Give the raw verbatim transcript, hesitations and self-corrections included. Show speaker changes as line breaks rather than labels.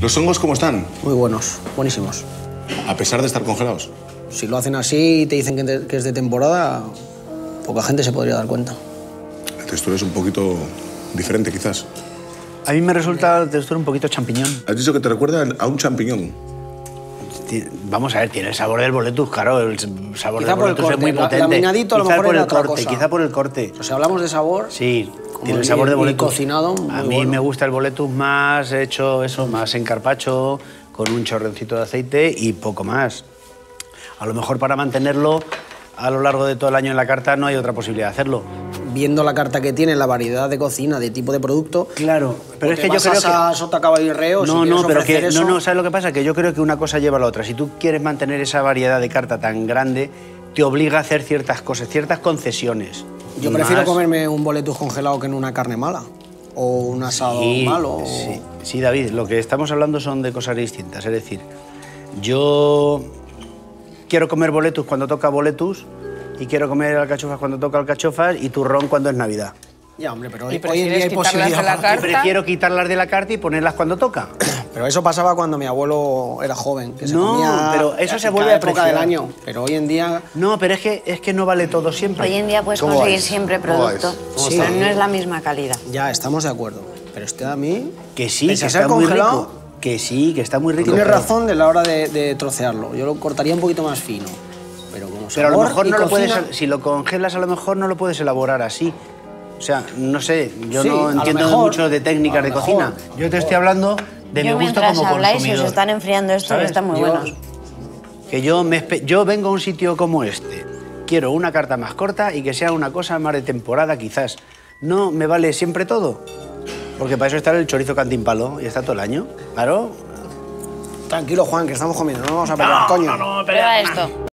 ¿Los hongos cómo están?
Muy buenos, buenísimos.
A pesar de estar congelados.
Si lo hacen así y te dicen que, te, que es de temporada, poca gente se podría dar cuenta.
La textura es un poquito diferente, quizás.
A mí me resulta la textura un poquito champiñón.
Has dicho que te recuerda a un champiñón.
Vamos a ver, tiene el sabor del boletus, claro, el sabor
Quizá
del
por el
boletus
corte,
es muy
la-
potente.
laminadito a lo
Quizá
mejor
por
era
el
otra
corte,
cosa.
quizá por el corte.
O sea, hablamos de sabor.
Sí,
como
tiene el
y-
sabor de
y
boletus.
cocinado, muy
A mí
bueno.
me gusta el boletus más hecho, eso, más en carpaccio, con un chorrencito de aceite y poco más. A lo mejor para mantenerlo a lo largo de todo el año en la carta no hay otra posibilidad de hacerlo.
Viendo la carta que tiene, la variedad de cocina, de tipo de producto...
Claro, pero
o
es
te
que yo
vas
creo
a
que...
Sota Caballo y Reo, si
No,
quieres
no, pero
ofrecer
que...
eso...
No, no, ¿sabes lo que pasa? Que yo creo que una cosa lleva a la otra. Si tú quieres mantener esa variedad de carta tan grande, te obliga a hacer ciertas cosas, ciertas concesiones.
Yo
Y
prefiero
más-
comerme un boletus congelado que en una carne mala. O un asado
Sí,
malo. o-
Sí, sí, David, lo que estamos hablando son de cosas distintas. Es decir, yo quiero comer boletus cuando toca boletus y quiero comer alcachofas cuando toca alcachofas y turrón cuando es Navidad.
Ya, hombre, pero
¿Y
hoy, hoy en día
prefieres
hay
quitarlas de la
posibilidad... para-
carta?
Prefiero quitarlas de la carta y ponerlas cuando toca.
Pero eso pasaba cuando mi abuelo era joven, que se
No,
comía
pero eso se
en
vuelve
cada
a
época del
apreciar.
año. Pero hoy en día...
No, pero es que, es que no vale todo siempre.
Hoy en día puedes
¿Cómo
conseguir
vais?
siempre
¿Cómo vais?
producto,
¿Cómo
pero
estáis?
no es la misma calidad.
Ya, estamos de acuerdo. Pero este a mí...
Que sí, que
pese a
está
ser
muy
congelado,
rico. Que sí, que está muy rico.
Tienes
pero-
razón de la hora de, de trocearlo. Yo lo cortaría un poquito más fino. Pero como
Pero a lo
sabor
mejor
y
no lo puedes...
cocina-
Si lo congelas, a lo mejor no lo puedes elaborar así. O sea, no sé, yo
Sí, a
no
lo
entiendo
mejor,
mucho de
a
técnicas
lo
de
mejor,
cocina.
a lo
Yo te estoy hablando de mi
Yo
gusto
mientras
como
habláis,
consumidor.
os están enfriando esto,
¿Sabes?
está muy
Yo-
bueno.
Que yo, me, espe- yo vengo a un sitio como este. Quiero una carta más corta y que sea una cosa más de temporada, quizás. No me vale siempre todo. Porque para eso está el chorizo cantimpalo y está todo el año. Claro.
Tranquilo, Juan, que estamos comiendo. No vamos a pelear, coño.
Prueba esto.